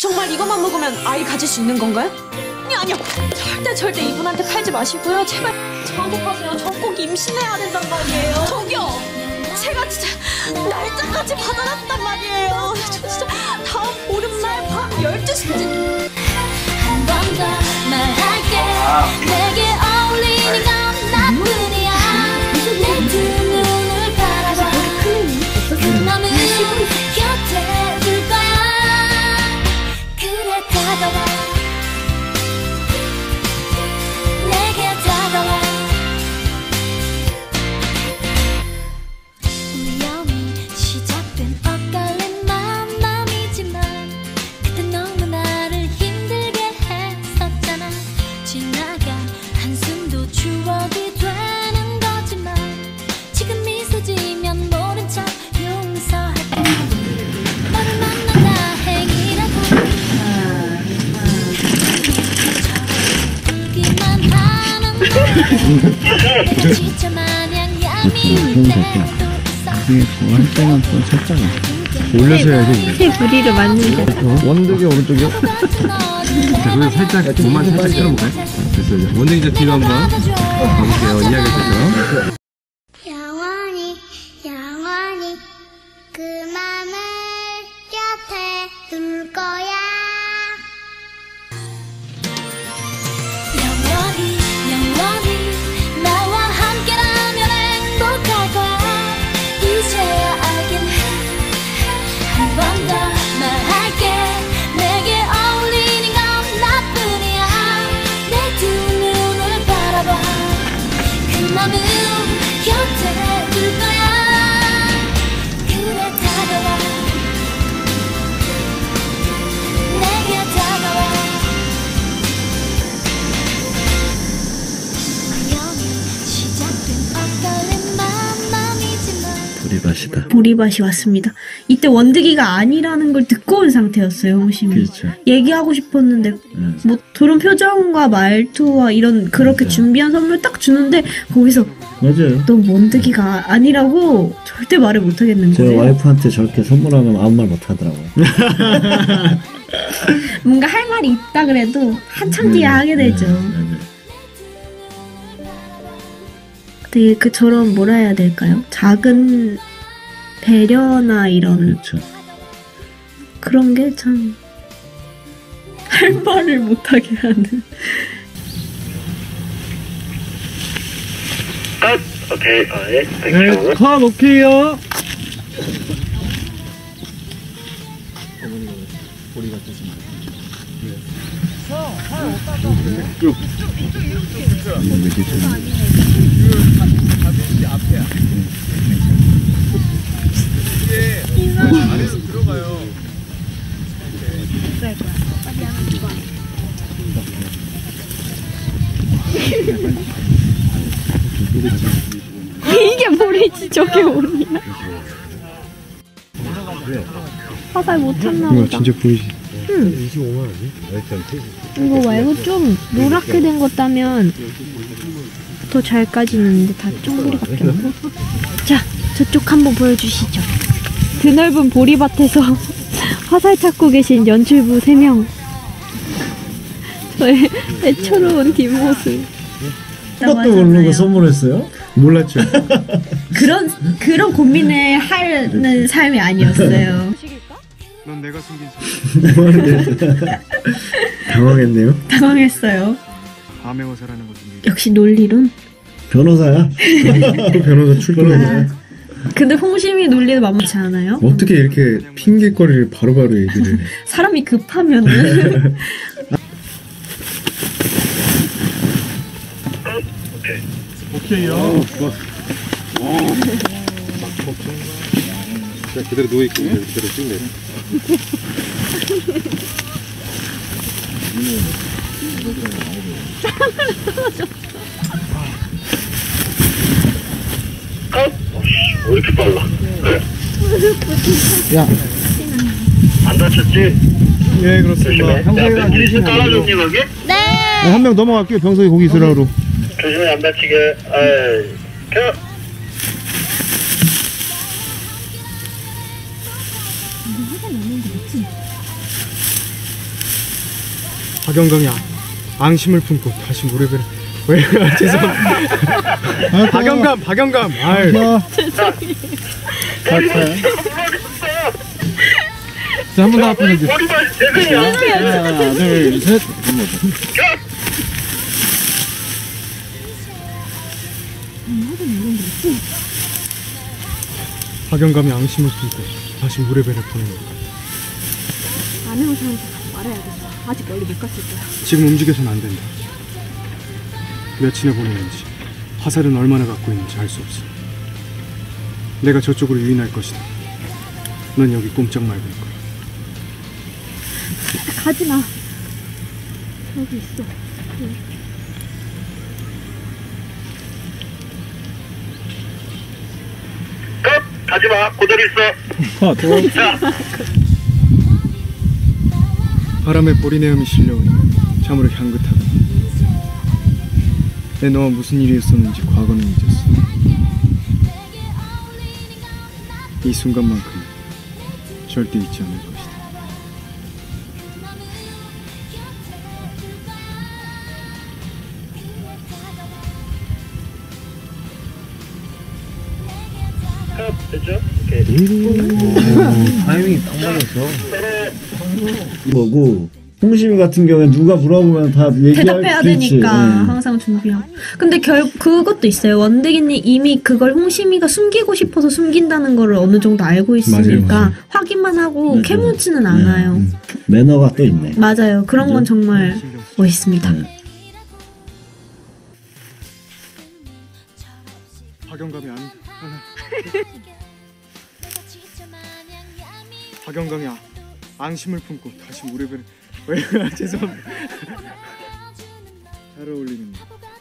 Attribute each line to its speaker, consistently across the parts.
Speaker 1: 정말 이것만 먹으면 아이 가질 수 있는 건가요? 아니요. 절대 이분한테 팔지 마시고요. 제발 저한테 파세요. 저 꼭 임신해야 된단 말이에요. 저기요. 제가 진짜 날짜까지 받아놨단 말이에요. 저 진짜 다음 보름날 밤 12시쯤
Speaker 2: 한 번 더 말할게. 내게 어울리는 건 나뿐이야. 내 두 눈을 바라봐. 그 맘을 곁에 둘 거야. 그래 다가와. 내게 다가와. 우연히 시작된 엇갈린 맘이지만 그때 너무 나를 힘들게 했었잖아. 지나간 한숨도 추억이 되는 거지만 지금 미소 지면 모른 척 용서할게. 너를 만난 다행이라고. 울기만 하는 거야. 내가 지쳐 마냥 얄미울 때도
Speaker 3: 그게 그거 할 때만 또 살짝 올려서 해야지.
Speaker 4: 새 부리를 만들자.
Speaker 3: 원득이 오른쪽이요?
Speaker 5: 자, 그리고 살짝 몸만 살짝 끌어볼까요? 됐어요. 원장님 이제 뒤로 한번 가볼게요. 이야기 해주세요.
Speaker 2: 영원히 영원히 그 맘을 곁에 둘 거야. 영원히 영원히 나와 함께라면 행복할 거야. 이제야 알긴 해. 한 번 더 말할게. 내게 어울리는 건 나뿐이야. 내 두 눈을 바라봐. 그 맘을 곁에 둘 거야. 그래 다가와. 내게 다가와. 우연히 시작된 엇갈린 맘이지만
Speaker 3: 우리밭이다.
Speaker 4: 보리밭이 왔습니다. 이때 원득이가 아니라는 걸 듣고 온 상태였어요, 홍심이.
Speaker 3: 그렇죠.
Speaker 4: 얘기하고 싶었는데 뭐 그런 표정과 말투와 이런 그렇게 준비한 선물 딱 주는데 거기서
Speaker 3: 맞아요.
Speaker 4: 너 원득이가 아니라고 절대 말을 못 하겠는
Speaker 3: 제
Speaker 4: 거예요.
Speaker 3: 와이프한테 저렇게 선물하면 아무 말 못 하더라고요.
Speaker 4: 뭔가 할 말이 있다 그래도 한참 뒤에 하게 되죠. 되게 그처럼 뭐라 해야 될까요? 작은 배려나 이런
Speaker 3: 그렇죠.
Speaker 4: 그런 게 참 할 말을 못하게 하는.
Speaker 6: 오케이, 예,
Speaker 3: 네, 컷 오케이요.
Speaker 5: 안에서 들어가요.
Speaker 4: 이게 모르지 저게 뭐냐. 화살 못 쳤나
Speaker 3: 이거
Speaker 4: 보다.
Speaker 3: 진짜 보이지?
Speaker 4: 응.
Speaker 3: 25만 원이?
Speaker 4: 이거 말고 좀 노랗게 된 것 따면 더 잘 까지는데 다 쫑구리밖에 없고. 자, 저쪽 한번 보여주시죠. 드넓은 보리밭에서 화살 찾고 계신 연출부 3명. 저의 애처로운 뒷모습.
Speaker 3: 그것도 모르고 선물했어요? 몰랐죠.
Speaker 4: 그런 고민을 하는 삶이 아니었어요.
Speaker 5: 넌 내가 숨긴
Speaker 3: 뭐하는데? 당황했네요.
Speaker 4: 당황했어요.
Speaker 5: 감행어사라는 거지.
Speaker 4: 역시 논리론.
Speaker 3: 변호사야? 또 변호사 출근했네.
Speaker 4: 근데 홍심이 논리도 만만치 않아요?
Speaker 3: 어떻게 이렇게 핑계거리를 바로바로 얘기를 해.
Speaker 4: 사람이 급하면은.
Speaker 5: 오케이요. 자, 그대로 누워있고 그대로 쭉 내려.
Speaker 6: 왜 이렇게 빨라?
Speaker 3: 야,
Speaker 6: 안 다쳤지?
Speaker 3: 예 그렇습니다.
Speaker 6: 야, 멘트리스 따라줬니 거기?
Speaker 2: 네.
Speaker 3: 한 명 넘어갈게요. 병석이 거기 있으라고.
Speaker 6: 조심히 안 다치게. 아이, 켜.
Speaker 7: 박영광이야. 앙심을 품고 다시 무릎을 왜 죄송합니다. 박영감. 아유.
Speaker 5: 자, 한 번 더 앞으로 해주세요.
Speaker 6: 머리만 제대로.
Speaker 3: 하나, 둘, 셋.
Speaker 7: 박영감이 앙심을 품고 다시 무릎을 보냅니다.
Speaker 4: 아는 상황에서 말해야 된다. 아직 멀리 못 갔을 거야.
Speaker 7: 지금 움직여서는 안 된다. 몇이나 보내는지, 화살은 얼마나 갖고 있는지 알 수 없어. 내가 저쪽으로 유인할 것이다. 넌 여기 꼼짝 말고 있고.
Speaker 4: 가지 마. 여기 있어.
Speaker 6: 가지마. 그대로 있어. 자,
Speaker 7: 바람에 보리내음이 실려오니 참으로 향긋하다. 내 너와 무슨 일이 있었는지 과거는 잊었어. 이 순간만큼은 절대 잊지 않을 것이다.
Speaker 6: 됐죠? 오케이.
Speaker 3: 타이밍이 딱 맞았어. 거고 홍심이 같은 경우에 누가 물어보면 다 얘기할
Speaker 1: 대답해야
Speaker 3: 그렇지.
Speaker 1: 되니까 항상 준비하고. 근데 그것도 있어요. 원대기님 이미 그걸 홍심이가 숨기고 싶어서 숨긴다는 거를 어느 정도 알고 있으니까
Speaker 3: 맞아요.
Speaker 1: 확인만 하고
Speaker 3: 맞아요.
Speaker 1: 캐묻지는 않아요.
Speaker 3: 매너가 또 있네.
Speaker 1: 맞아요. 그런 건 정말 멋있습니다.
Speaker 7: 박영감이 박영광이야. 앙심을 품고 다시 무릎을 왜 죄송합니다. 잘 어울리는.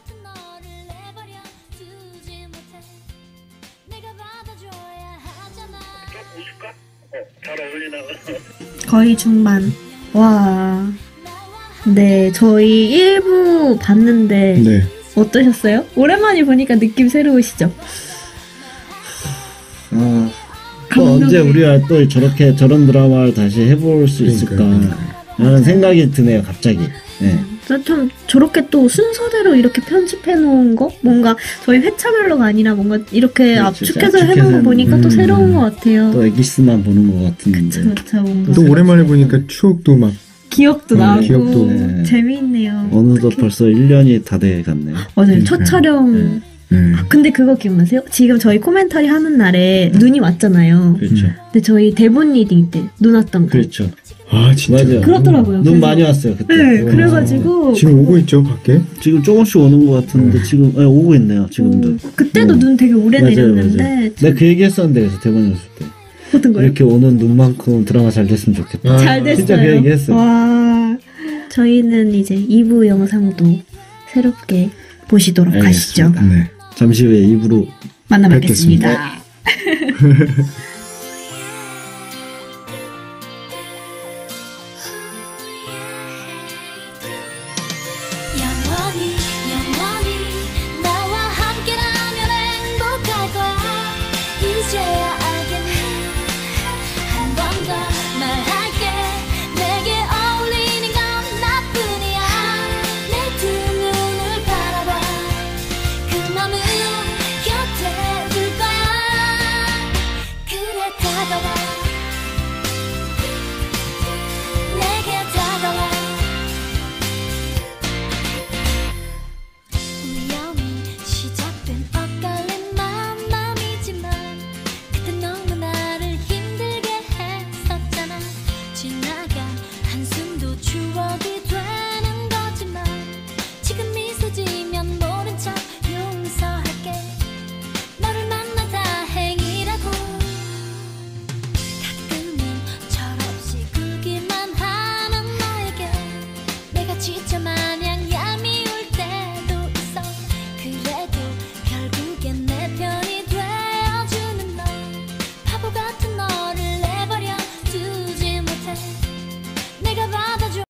Speaker 6: 잘 어울리나.
Speaker 1: 거의 중반. 와. 네, 저희 1부 봤는데
Speaker 3: 네.
Speaker 1: 어떠셨어요? 오랜만에 보니까 느낌 새로우시죠?
Speaker 3: 또 언제 우리가 또 저런 드라마를 다시 해볼 수 있을까 라는 생각이 드네요 갑자기. 네.
Speaker 1: 좀 저렇게 또 순서대로 이렇게 편집해 놓은 거? 뭔가 저희 회차별로가 아니라 뭔가 이렇게
Speaker 3: 그렇죠.
Speaker 1: 압축해서
Speaker 3: 압축해서
Speaker 1: 해놓은 거 보니까 또 새로운 것 같아요.
Speaker 3: 또 애기스만 보는 것 같은데.
Speaker 1: 그쵸, 뭔가.
Speaker 7: 또 오랜만에 보니까 추억도 막
Speaker 1: 기억도 나고
Speaker 7: 기억도.
Speaker 3: 네.
Speaker 1: 재미있네요.
Speaker 3: 어느덧 벌써 1년이 다 돼갔네요.
Speaker 1: 맞아요. 첫 촬영. 근데 그거 기억나세요? 지금 저희 코멘터리 하는 날에 눈이 왔잖아요.
Speaker 3: 그렇죠.
Speaker 1: 근데 저희 대본 리딩 때 눈 왔던 거.
Speaker 3: 그렇죠.
Speaker 7: 아 진짜.
Speaker 3: 맞아요.
Speaker 1: 그렇더라고요.
Speaker 3: 눈
Speaker 1: 그래서-
Speaker 3: 많이 왔어요 그때.
Speaker 1: 네, 그래가지고
Speaker 7: 지금 오고 있죠 밖에?
Speaker 3: 지금 조금씩 오는 것 같은데 지금 오고 있네요 지금도.
Speaker 1: 그때도 눈 되게 오래
Speaker 3: 맞아요,
Speaker 1: 내렸는데
Speaker 3: 맞아요. 내가 그 얘기 했었는데 그래서 대본 연습 때
Speaker 1: 어떤 거요?
Speaker 3: 이렇게 오는 눈만큼 드라마 잘 됐으면 좋겠다.
Speaker 1: 잘 됐어요.
Speaker 3: 진짜 그 얘기 했어요.
Speaker 1: 와, 저희는 이제 2부 영상도 새롭게 보시도록 하시죠.
Speaker 3: 알겠습니다. 네. 잠시 후에 입으로
Speaker 1: 만나 뵙겠습니다.